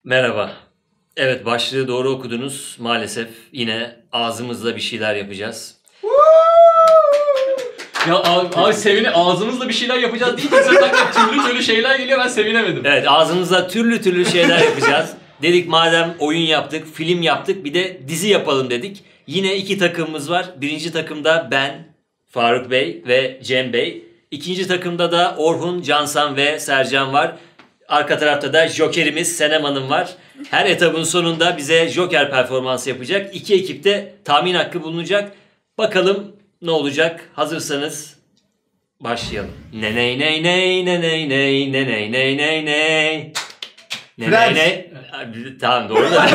Merhaba. Evet, başlığı doğru okudunuz. Maalesef yine ağzımızla bir şeyler yapacağız. Ya abi sevine ağzımızla bir şeyler yapacağız deyince zaten türlü şeyler geliyor, ben sevinemedim. Evet, ağzımızla türlü şeyler yapacağız. Dedik madem oyun yaptık, film yaptık, bir de dizi yapalım dedik. Yine iki takımımız var. Birinci takımda ben, Faruk Bey ve Cem Bey. İkinci takımda da Orhun, Cansan ve Sercan var. Arka tarafta da Joker'imiz Senem Hanım var. Her etabın sonunda bize Joker performansı yapacak. İki ekipte tahmin hakkı bulunacak. Bakalım ne olacak? Hazırsanız başlayalım. Neney ney ney neney ney neney ney ney ney. Neney ney. Tamam, doğru da.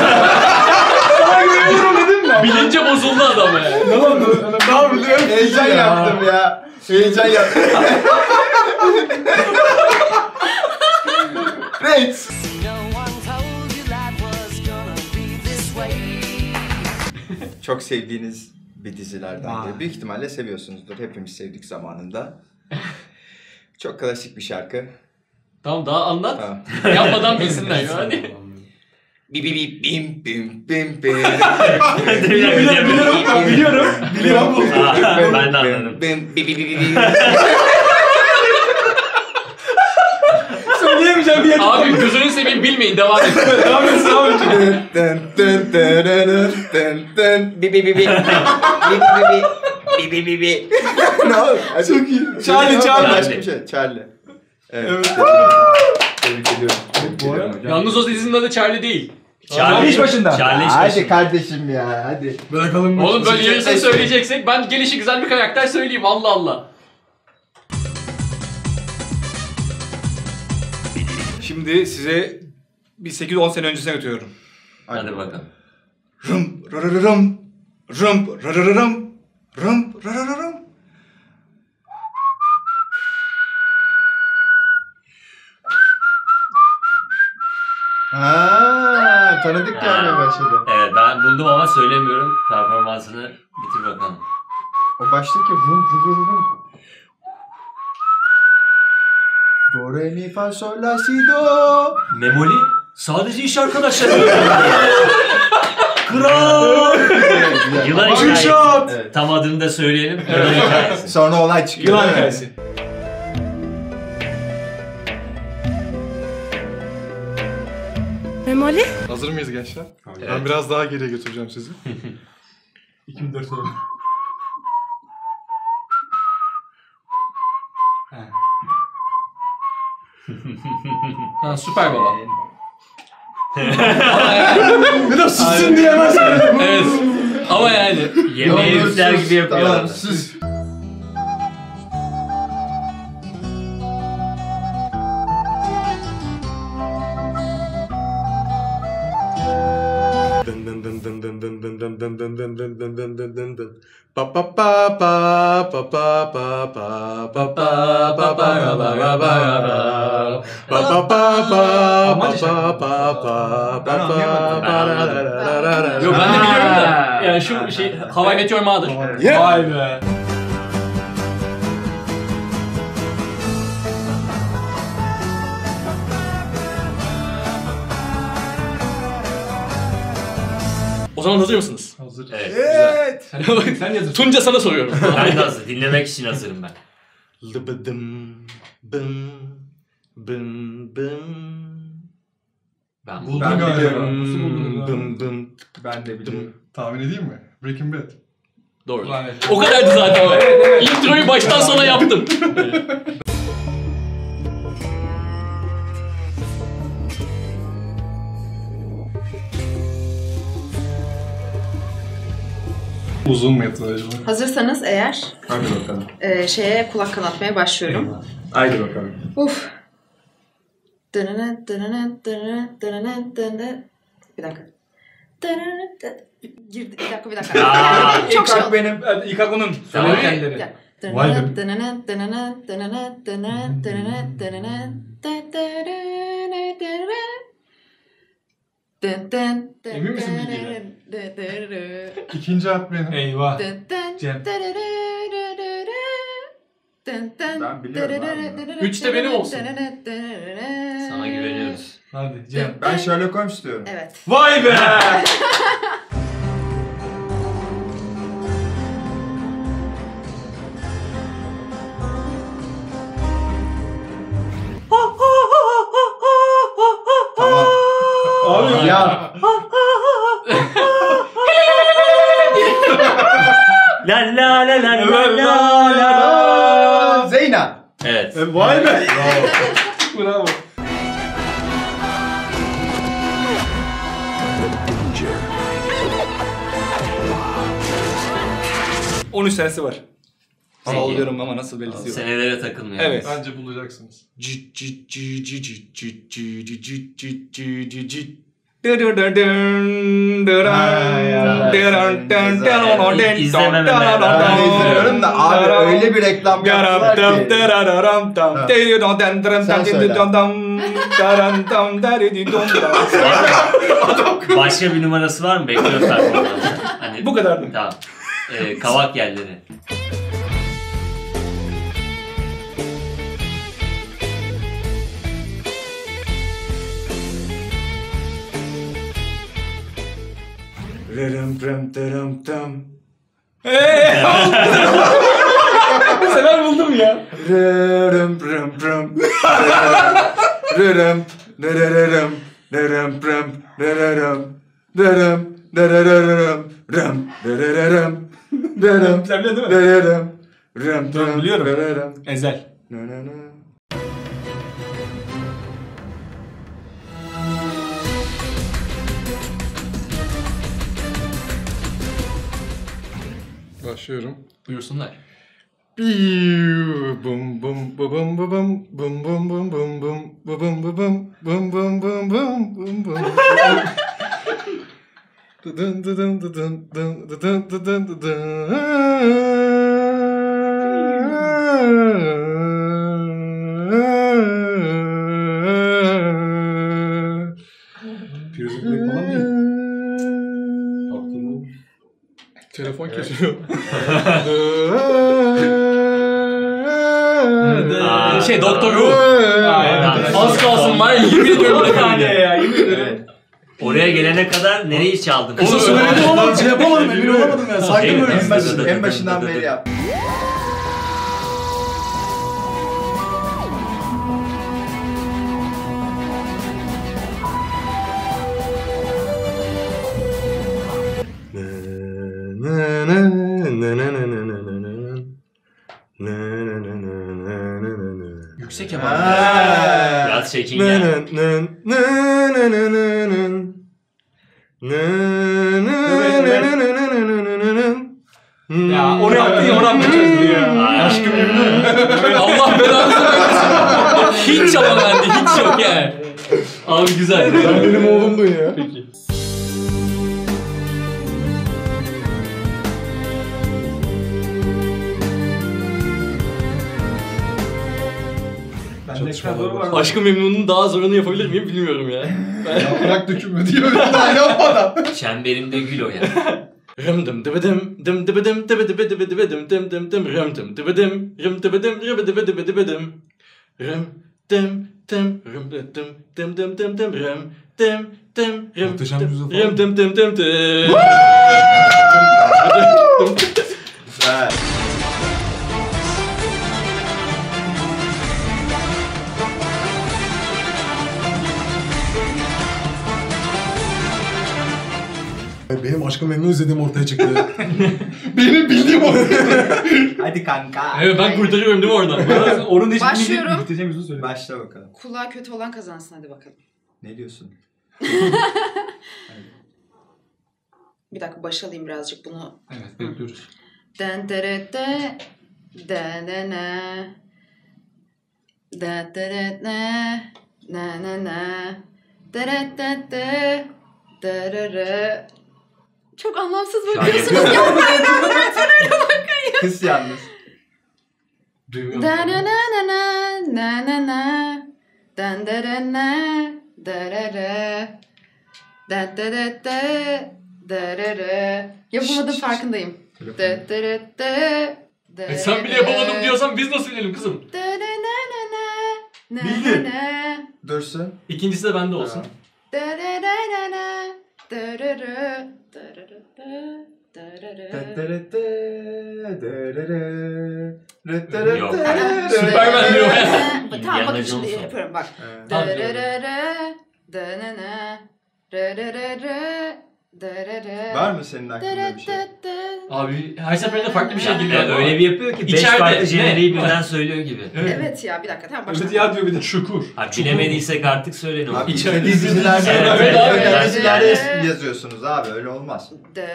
Bilince bozuldu adam ya. Ne oldu? Ne yapayım? Heyecan yaptım ya. Heyecan yaptım. Rex. Çok sevdiğiniz bir dizilerden de. Büyük ihtimalle seviyorsunuzdur. Hepimiz sevdik zamanında. Çok klasik bir şarkı. Tamam, daha anlat. Tamam. Yapmadan bilsinler yani. Bi bi bi bim bim bim bim. Biliyorum. Bim, Ben de anladım. bim, bi bi bi bi. Söyleyemeyeceğim bir abi gözünü seveyim, bilmeyin, devam et. Devam et. Bi bi bi bi. Bi bi bi bi. Ne oldu? Çok iyi. Charlie. Başka bir şey. Charlie. Evet. Tebrik ediyorum. Yalnız o dizinin adı Charlie değil. Charlie iş başında. Charlie iş Hadi başında. kardeşim ya, hadi. Bırakalım. Oğlum böyle yarısını söyleyeceksek ben gelişi güzel bir karakter söyleyeyim, Allah Allah. Şimdi size bir 8-10 sene öncesine götürüyorum. Hadi bakalım. Rum rararım. Rum rararım. Rum rararım. Haa, tanıdık gelmeye başladı. Evet, ben buldum ama söylemiyorum. Performansını bitir bakalım. O baştaki rum rararım. Do re mi fa sol la si do. Memoli sadece iş arkadaşları. Kral. Yılan hikayesi. Evet. Tam adını da söyleyelim. Yılan hikayesi. Sonra olay çıkıyor. Yılan değil mi? hikayesi. Memoli? Hazır mıyız gençler? Evet. Ben biraz daha geriye götüreceğim sizi. 2004 sonu. Ha, Süper Baba. Bir de susun diye ben söyledim. Evet. Ama yani. Yemeği üfler gibi yapıyor. Tamam, adam. sus. Dın dın dın dın dın dın dın dın dın dın dın dın dın dın dın dın dın. Pa pa pa pa pa pa pa pa pa pa pa pa ra ba ra ba ra ba. Pa pa pa pa pa pa pa pa pa pa pa ra ra ra ra ra. Yok, ben de biliyorum da. Yani şu şey, How I Met Your Mother. Vay be. O zaman hazır mısınız? Hazır. Evet. Evet. Sen yazın. Tunca sana soruyorum. Ben de hazır. Dinlemek için hazırım ben. Lıbıdım bım bım bım. Ben Buldum Ben galiba. biliyorum. Nasıl buldunuz bım bım. Ben de biliyorum. Tahmin edeyim mi? Breaking Bad. Doğru. Ulan evet. O kadardı zaten. İntroyu baştan sona yaptım. Uzun mu yaptın acaba? Hazırsanız eğer Hadi bakalım. şeye kulak kanatmaya başlıyorum. Haydi bakalım. Uf. Bir dakika. Girdi. Bir dakika. Aa, Çok şey oldu. benim, ilk hak onun. Tamam. Vay be. Emin misin İkinci harf benim. Eyvah. Cem. Ben biliyorum abi. 3 de benim olsun. Sana güveniyoruz. Hadi Cem. Ben Sherlock Holmes diyorum. Evet. Vay be! Tamam. Abi Ya La la la la la la la. Zeyna. Evet. Vay be. Bravo. ...13 senesi var. Peki. Sallıyorum ama nasıl belirsiz yok. Senelere takılmıyor. Evet. Bence bulacaksınız. İzlemememe Ben rağmen de izliyorum da abi öyle bir reklam yaptılar ki. Sen söyle. Başka bir numarası var mı? Bekliyoruz performansı. Hani, Bu kadardı. Tamam. Kavak yerleri. Bu sefer buldum ya. Sen biliyorsun değil mi? Ben biliyorum. Ezel. Başlıyorum. Buyursunlar. Bum bum bum bum bum bum bum bum bum bum bum bum bum bum bum bum bum bum bum. Dıdın dıdın dıdın dıdın dıdın dıdın dıdın. Pirzolik falan değil. Telefon kesiyor. Doktor Who. Az kalsın var ya, yemin ediyorum bir saniye ya, yemin ederim. Oraya gelene kadar nereyi çaldın? Onu söyledim ama şey yapamadım, emin olamadım ya. Saydım öyle. En başından beri yap. Yüksek hemen. Biraz çekingen. Ya oraya attın ya, oradan kaçarsın ya. Aşkım memnun. Allah belanızı vermesin. Hiç ama bende, hiç yok yani. Abi güzel. Sen benim oğlumdun ya. Peki. Aşkı Memnun'un daha zorunu yapabilir miyim bilmiyorum ya. Bırak dökülme diyor. Daha yapmadan. Çemberimde gül o ya. Rımdım dıbıdım dım dıbıdım dıbıdıbı dıbıdıbıdım dım dım dım rımdım dıbıdım rım dıbıdım rıbıdıbı dıbıdıbıdım rım dım dım rım dım dım dım dım dım rım dım dım rım Muhteşem Yüzyıl falan. rım dım dım dım dım. Güzel. Benim Aşkı Memnun izlediğim ortaya çıktı. Benim bildiğim o. Hadi kanka. Evet, ben kurtarıyorum değil mi oradan? Onun hiçbirini Başlıyorum. Muhteşem Yüzyıl söyle. Başla bakalım. Kulağa kötü olan kazansın, hadi bakalım. Ne diyorsun? Bir dakika baş alayım birazcık bunu. Evet, bekliyoruz. Den dere de de ne ne de dere ne ne ne ne dere de de dere. Çok anlamsız Şu an bakıyorsunuz. Yapmayın abi, lütfen öyle bakmayın. Kız yalnız. Duymuyorum. Da na na na na na na na den dere ne dere de de de de dere. Yapamadım, farkındayım. De dere de Sen bile yapamadım diyorsan biz nasıl bilelim kızım? Bildi. Dursun. İkincisi de bende olsun. Yok. Süpermen diyor. Tamam bakın Indiana şimdi Jones o. yapıyorum bak. Var mı senin aklında bir şey? Abi her seferinde farklı bir şey geliyor. Öyle bir yapıyor ki 5 İçeride, farklı ne? jeneriği birden söylüyor gibi. Evet ya bir dakika tamam başla. Evet ya diyor bir de. Şukur. Abi bilemediysek artık söyleyin onu. Abi İçeride izlediğiniz dizilerde Evet, öyle evet. dizilerde yazıyorsunuz abi öyle olmaz.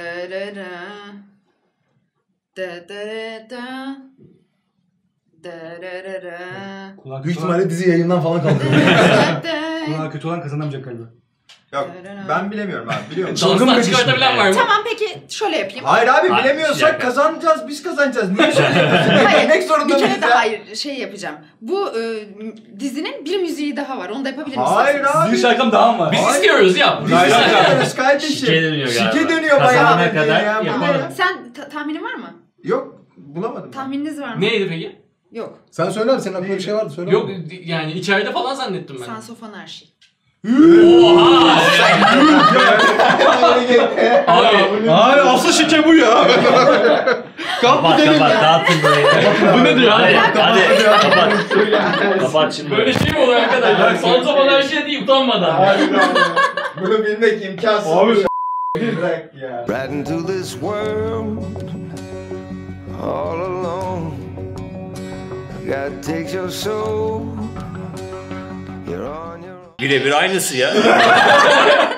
Büyük ihtimalle dizi yayından falan kaldırıyor. Kulağı kötü olan kazanamayacak galiba. Yok ben bilemiyorum abi biliyor musun? Danstan çıkartabilen var mı? Tamam peki şöyle yapayım. Hayır abi Hayır, bir bilemiyorsak dakika. kazanacağız biz kazanacağız. Niye söylüyorsun? Hayır, Demek zorunda bir kere mıyız de ya? hayır şey yapacağım. Bu dizinin bir müziği daha var. Onu da yapabilir misiniz? Hayır abi. Büyük şarkım daha mı var? Biz Hayır. istiyoruz ya. Biz istiyoruz kardeşim. Şike dönüyor galiba. Şike dönüyor Kazanana bayağı. kadar ya. yapalım. Sen tahminin var mı? Yok bulamadım. Tahmininiz var mı? Neydi peki? Yok. Sen söyle abi, senin aklında bir şey vardı, söyle. Yok yani içeride falan zannettim ben. Sansofon her şey. Oha! Abi Abi asıl şike bu ya. Kapat dağıtın burayı. bu nedir Hadi abi? hadi kapat. Kapat şimdi. Böyle şey mi olur arkadaşlar? Sansaman her şey değil utanmadan. Bunu bilmek imkansız. Abi. Bırak ya. Right into this world all alone. God takes your soul. You're on your own. Birebir aynısı ya.